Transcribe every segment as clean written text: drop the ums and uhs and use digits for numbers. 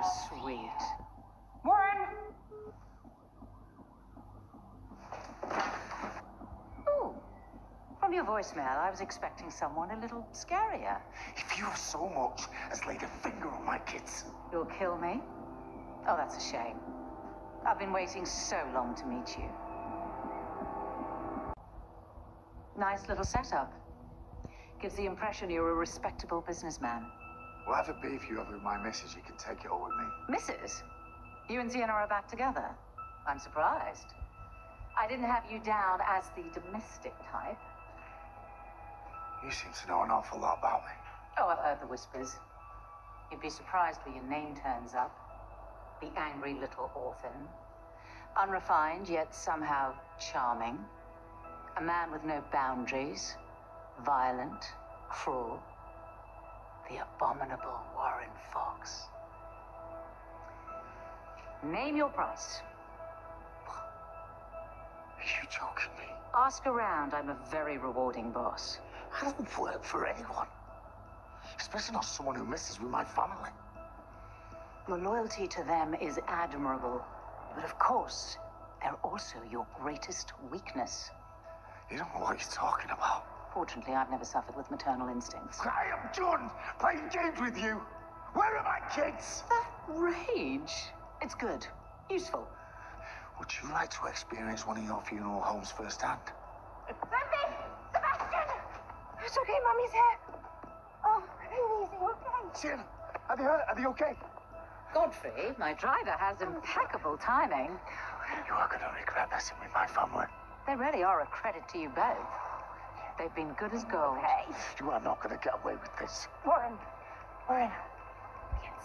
sweet. Warren! Ooh. From your voicemail, I was expecting someone a little scarier. If you so much as laid a finger on my kids... You'll kill me? Oh, that's a shame. I've been waiting so long to meet you. Nice little setup. Gives the impression you're a respectable businessman. Well, have a beef you have with my missus, you can take it all with me. Mrs.? You and Sienna are back together? I'm surprised. I didn't have you down as the domestic type. You seem to know an awful lot about me. Oh, I've heard the whispers. You'd be surprised when your name turns up. The angry little orphan. Unrefined, yet somehow charming. A man with no boundaries. Violent, cruel. The abominable Warren Fox. Name your price. Are you joking me? Ask around. I'm a very rewarding boss. I don't work for anyone. Especially not someone who messes with my family. Your loyalty to them is admirable. But of course, they're also your greatest weakness. You don't know what you're talking about. Fortunately, I've never suffered with maternal instincts. I am done playing games with you. Where are my kids? That rage. It's good. Useful. Would you like to experience one of your funeral homes firsthand? Sophie! Sebastian! It's okay, Mummy's here. Oh, really, is he okay? Sienna, are they okay? Godfrey, my driver, has impeccable timing. You are going to regret messing with my family. They really are a credit to you both. They've been good as gold. Hey, You are not going to get away with this. Warren. Warren. Yes.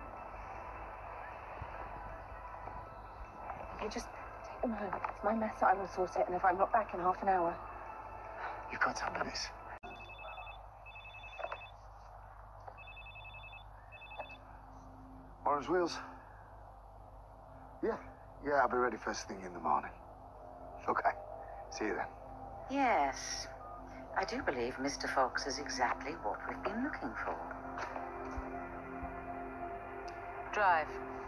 Okay, just take them home. It's my mess, I will sort it, and if I'm not back in half an hour... You've got 10 minutes. Orange wheels? Yeah, I'll be ready first thing in the morning. Okay, see you then. Yes. I do believe Mr. Fox is exactly what we've been looking for. Drive.